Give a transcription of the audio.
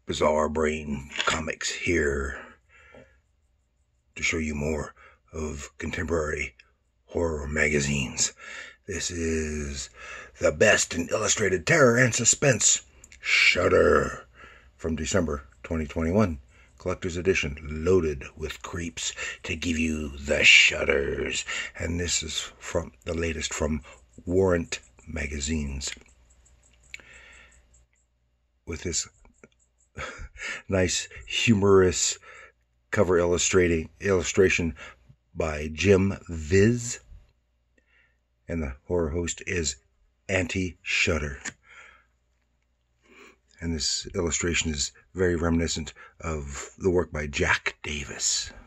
Bizarre Brain Comics here to show you more of contemporary horror magazines. This is the best in illustrated terror and suspense, Shudder, from December 2021. Collector's edition, loaded with creeps to give you the shudders. And this is from the latest from Warrant Magazines, with this nice humorous cover illustration by Jim Wiz, and the horror host is Anti-Shudder. And this illustration is very reminiscent of the work by Jack Davis.